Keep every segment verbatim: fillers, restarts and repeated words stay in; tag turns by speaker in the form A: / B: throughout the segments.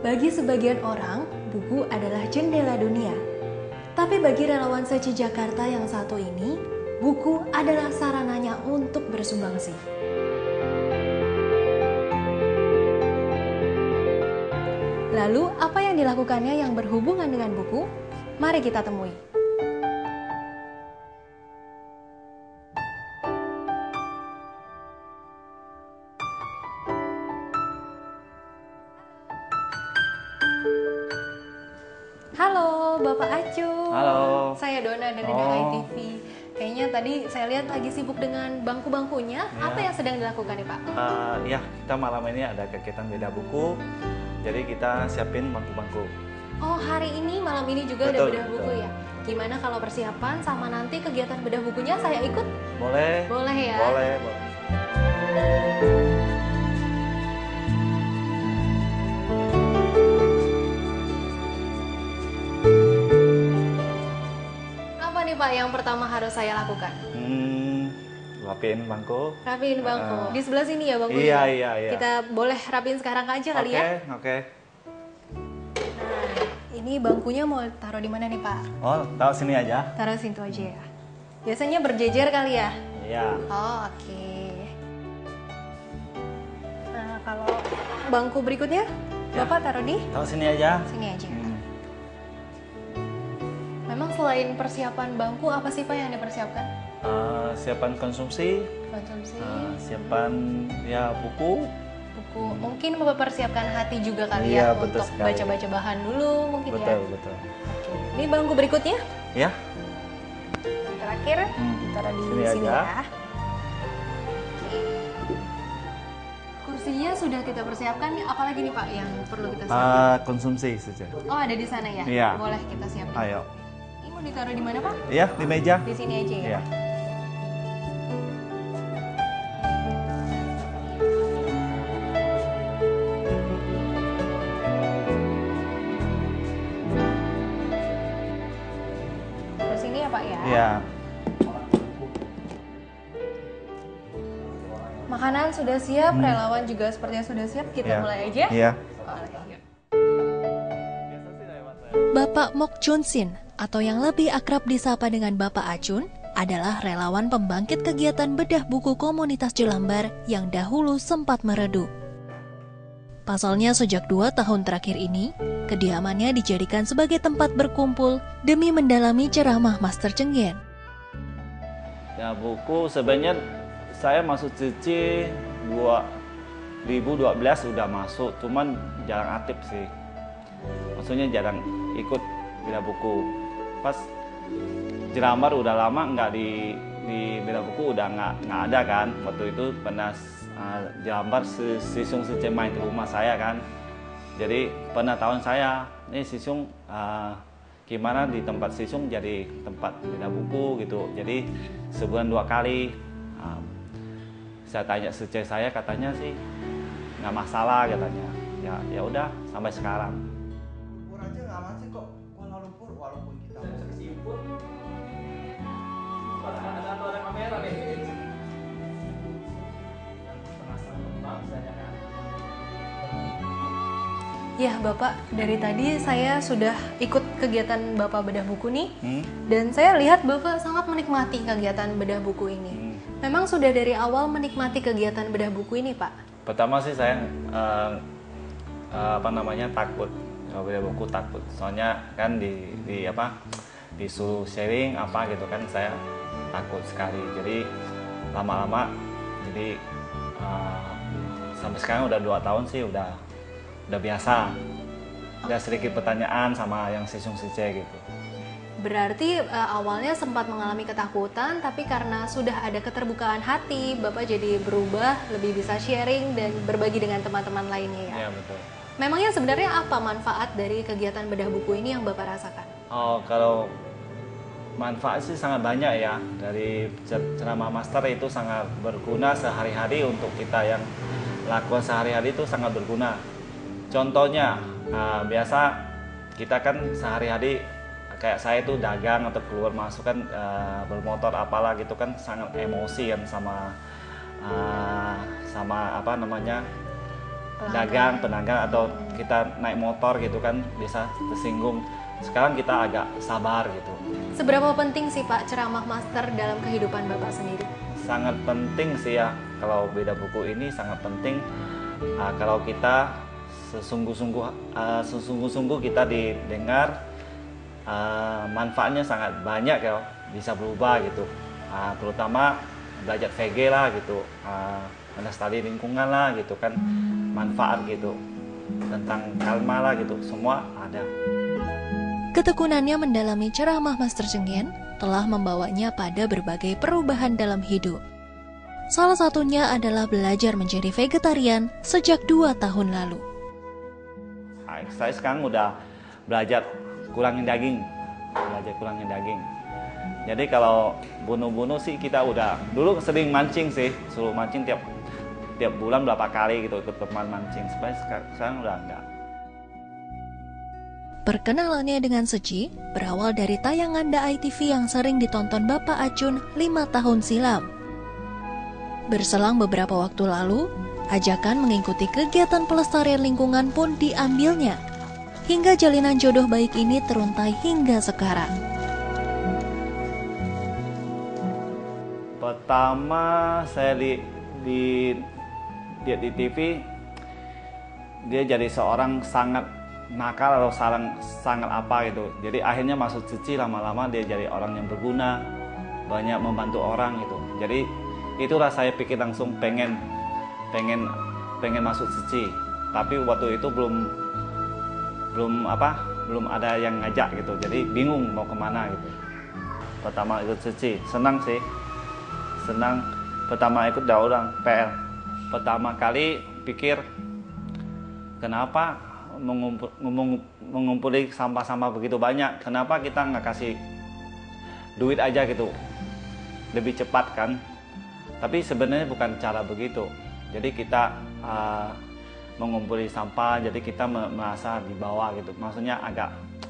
A: Bagi sebagian orang, buku adalah jendela dunia. Tapi bagi relawan Seci Jakarta yang satu ini, buku adalah sarananya untuk bersumbangsi. Lalu, apa yang dilakukannya yang berhubungan dengan buku? Mari kita temui. Halo, Bapak Acun.
B: Halo.
A: Saya Dona dari
B: Oh.
A: D H I T V. Kayaknya tadi saya lihat lagi sibuk dengan bangku-bangkunya.
B: Ya.
A: Apa yang sedang dilakukan nih Pak?
B: Uh, ya, kita malam ini ada kegiatan beda buku. Jadi kita siapin bangku-bangku.
A: Oh, hari ini, malam ini juga
B: Betul,
A: ada bedah buku
B: betul.
A: ya? Gimana kalau persiapan sama nanti kegiatan bedah bukunya saya ikut?
B: Boleh?
A: Boleh ya?
B: Boleh, boleh.
A: Apa nih Pak yang pertama harus saya lakukan?
B: Hmm, rapiin bangku.
A: Rapiin bangku.
B: Uh,
A: Di sebelah sini ya bangkunya?
B: Iya, iya, iya.
A: Kita boleh rapiin sekarang aja kali
B: Oke,
A: ya?
B: oke.
A: Nah, ini bangkunya mau taruh di mana nih Pak?
B: Oh, taruh sini aja.
A: Taruh situ aja ya. Biasanya berjejer kali ya?
B: Iya.
A: Oh, oke. Nah, kalau bangku berikutnya,
B: Ya.
A: Bapak taruh di
B: Taruh sini aja.
A: sini aja.
B: Hmm.
A: Memang selain persiapan bangku, apa sih Pak yang dipersiapkan?
B: Uh, siapan konsumsi,
A: Konsumsi,
B: uh, siapan ya buku.
A: buku. Mungkin mempersiapkan hati juga kali
B: Iya,
A: ya
B: betul
A: untuk
B: sekali.
A: baca-baca bahan dulu mungkin
B: Betul,
A: ya.
B: betul.
A: Oke. Ini bangku berikutnya.
B: Ya.
A: Yang terakhir,
B: Hmm.
A: taruh di
B: Sini
A: sini,
B: aja.
A: ya. Oke. Kursinya sudah kita persiapkan. Apalagi nih Pak yang perlu kita siapkan?
B: Uh, konsumsi saja.
A: Oh, ada di sana ya?
B: Iya.
A: Boleh kita siapin.
B: Ayo.
A: Ini mau ditaruh di mana Pak?
B: Iya, di meja.
A: Di sini aja ya.
B: Iya.
A: Terus ini ya Pak ya?
B: Iya.
A: Makanan sudah siap,
B: Hmm.
A: relawan juga sepertinya sudah siap. Kita
B: Iya.
A: mulai aja.
B: Iya.
A: Boleh, yuk.
C: Bapak Mok Chun Sin, atau yang lebih akrab disapa dengan Bapak Acun, adalah relawan pembangkit kegiatan bedah buku komunitas Jelambar yang dahulu sempat meredup. Pasalnya sejak dua tahun terakhir ini, kediamannya dijadikan sebagai tempat berkumpul demi mendalami ceramah Master Cenggen.
B: Ya, buku sebenarnya saya masuk Cici dua ribu dua belas sudah masuk, cuman jarang aktif sih. Maksudnya jarang ikut beda buku. Pas Jelambar udah lama nggak di di beda buku, udah nggak nggak ada kan. Waktu itu pernah uh, Jelambar si Sisung Sece main ke rumah saya kan. Jadi pernah tahun saya, ini Sisung uh, gimana di tempat Sisung jadi tempat beda buku gitu. Jadi sebulan dua kali. Uh, saya tanya Sece saya, katanya sih nggak masalah katanya. Ya ya udah sampai sekarang.
D: Lumpur aja nggak aman sih kok. Kuala Lumpur walaupun kita mau kesimpul. Ada ada kamera deh.
A: Ya Bapak, dari tadi saya sudah ikut kegiatan Bapak bedah buku nih.
B: Hmm?
A: Dan saya lihat Bapak sangat menikmati kegiatan bedah buku ini.
B: Hmm.
A: Memang sudah dari awal menikmati kegiatan bedah buku ini Pak?
B: Pertama sih saya uh, uh, apa namanya takut, kalau beda buku takut. Soalnya kan di, di apa disuruh sharing apa gitu kan, saya takut sekali. Jadi lama-lama jadi uh, sampai sekarang udah dua tahun sih udah udah biasa. Udah sedikit pertanyaan sama yang Sisung Sice gitu.
A: Berarti uh, awalnya sempat mengalami ketakutan, tapi karena sudah ada keterbukaan hati, Bapak jadi berubah, lebih bisa sharing dan berbagi dengan teman-teman lainnya ya?
B: Iya betul.
A: Memangnya sebenarnya apa manfaat dari kegiatan bedah buku ini yang Bapak rasakan?
B: Oh, kalau manfaat sih sangat banyak ya. Dari ceramah master itu sangat berguna sehari-hari untuk kita yang lakukan sehari-hari itu sangat berguna. Contohnya, uh, biasa kita kan sehari-hari kayak saya itu dagang atau keluar masuk kan uh, bermotor apalah gitu kan sangat emosi kan sama uh, sama apa namanya dagang, pedagang atau kita naik motor gitu kan bisa tersinggung. Sekarang kita agak sabar gitu.
A: Seberapa penting sih Pak ceramah master dalam kehidupan Bapak sendiri?
B: Sangat penting sih ya, kalau beda buku ini sangat penting. Uh, kalau kita sesungguh-sungguh uh, sesungguh-sungguh kita didengar, uh, manfaatnya sangat banyak ya, bisa berubah gitu. Uh, terutama belajar V G lah gitu, uh, melestari lingkungan lah gitu kan, manfaat gitu, tentang karma lah gitu, semua ada.
C: Ketekunannya mendalami ceramah Master Cheng Yen telah membawanya pada berbagai perubahan dalam hidup. Salah satunya adalah belajar menjadi vegetarian sejak dua tahun lalu.
B: Saya sekarang udah belajar kurangin daging, belajar kurangin daging. Jadi kalau bunuh-bunuh sih kita udah, dulu sering mancing sih, suruh mancing tiap tiap bulan berapa kali gitu ikut teman mancing. Sekarang, sekarang udah enggak.
C: Perkenalannya dengan Seci berawal dari tayangan D A I T V yang sering ditonton Bapak Achun lima tahun silam. Berselang beberapa waktu lalu, ajakan mengikuti kegiatan pelestarian lingkungan pun diambilnya. Hingga jalinan jodoh baik ini teruntai hingga sekarang.
B: Pertama saya di di lihat di T V, dia jadi seorang sangat nakal atau salang, sangat apa gitu. Jadi akhirnya masuk Seci, lama-lama dia jadi orang yang berguna, banyak membantu orang gitu. Jadi itulah saya pikir langsung pengen pengen pengen masuk Seci. Tapi waktu itu belum belum apa belum ada yang ngajak gitu. Jadi bingung mau kemana gitu. Pertama ikut Seci, senang sih, senang. Pertama ikut daur ulang P L. Pertama kali pikir kenapa mengumpul, mengumpuli sampah-sampah begitu banyak, kenapa kita nggak kasih duit aja gitu, lebih cepat kan. Tapi sebenarnya bukan cara begitu. Jadi kita uh, mengumpuli sampah, jadi kita merasa di bawah gitu, maksudnya agak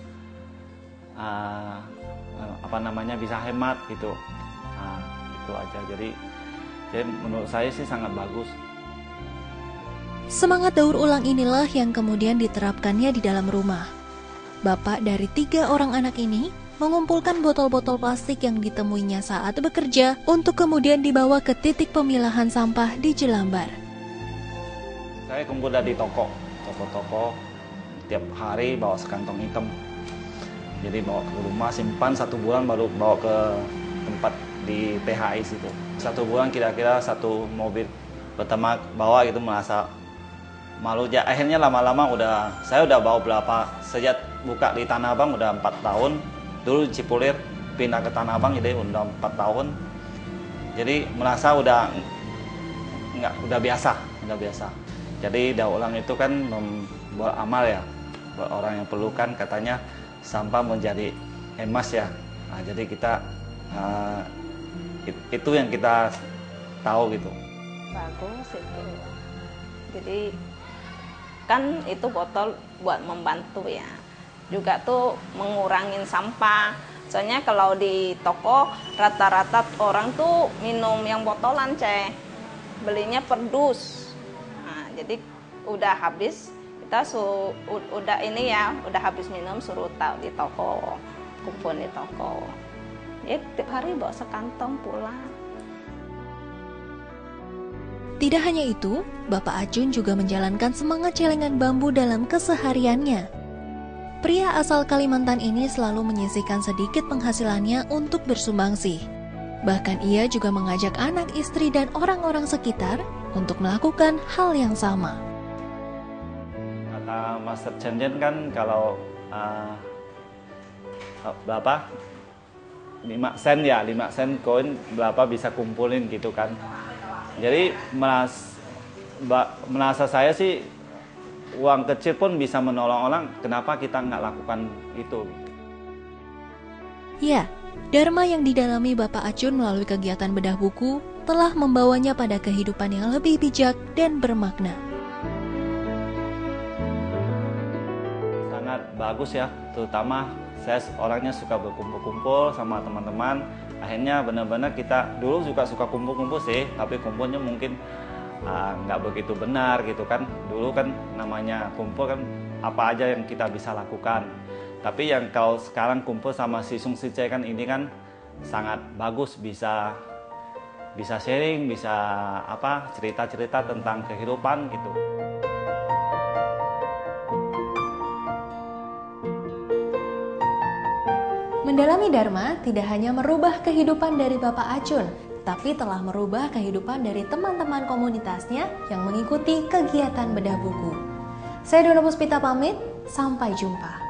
B: uh, apa namanya bisa hemat gitu. Nah, itu aja. Jadi, jadi menurut saya sih sangat bagus.
C: Semangat daur ulang inilah yang kemudian diterapkannya di dalam rumah. Bapak dari tiga orang anak ini mengumpulkan botol-botol plastik yang ditemuinya saat bekerja untuk kemudian dibawa ke titik pemilahan sampah di Jelambar.
B: Saya kumpul dari toko, toko-toko, tiap hari bawa sekantong hitam. Jadi bawa ke rumah, simpan satu bulan baru bawa ke tempat di P H I situ. Satu bulan kira-kira satu mobil. Pertama bawa itu merasa malu ya, akhirnya lama-lama udah saya udah bawa berapa, sejak buka di Tanah Abang udah empat tahun, dulu Cipulir pindah ke Tanah Abang jadi udah empat tahun, jadi merasa udah nggak udah biasa udah biasa. Jadi daur ulang itu kan membuat amal ya, buat orang yang perlukan, katanya sampah menjadi emas ya. Nah, jadi kita uh, itu yang kita tahu gitu.
E: Bagus itu, jadi kan itu botol buat membantu ya, juga tuh mengurangin sampah. Soalnya kalau di toko rata-rata orang tuh minum yang botolan ceh, belinya per dus. Nah, jadi udah habis kita su udah ini ya udah habis minum suruh tahu di toko, kumpul di toko. Ya tiap hari bawa sekantong pulang.
C: Tidak hanya itu, Bapak Achun juga menjalankan semangat celengan bambu dalam kesehariannya. Pria asal Kalimantan ini selalu menyisihkan sedikit penghasilannya untuk bersumbangsi. Bahkan ia juga mengajak anak istri dan orang-orang sekitar untuk melakukan hal yang sama.
B: Kata Master Cheng Yen kan kalau uh, berapa? lima sen ya, lima sen koin berapa bisa kumpulin gitu kan. Jadi meras, merasa saya sih uang kecil pun bisa menolong orang, kenapa kita nggak lakukan itu?
C: Ya, dharma yang didalami Bapak Achun melalui kegiatan bedah buku telah membawanya pada kehidupan yang lebih bijak dan bermakna.
B: Sangat bagus ya, terutama saya orangnya suka berkumpul-kumpul sama teman-teman. Akhirnya benar-benar kita dulu juga suka kumpul-kumpul sih, tapi kumpulnya mungkin uh, nggak begitu benar gitu kan. Dulu kan namanya kumpul kan apa aja yang kita bisa lakukan. Tapi yang kalau sekarang kumpul sama si Sung Si Che kan ini kan sangat bagus, bisa bisa sharing, bisa apa cerita-cerita tentang kehidupan gitu.
C: Mendalami Dharma tidak hanya merubah kehidupan dari Bapak Achun, tapi telah merubah kehidupan dari teman-teman komunitasnya yang mengikuti kegiatan bedah buku. Saya Dona Puspita pamit, sampai jumpa.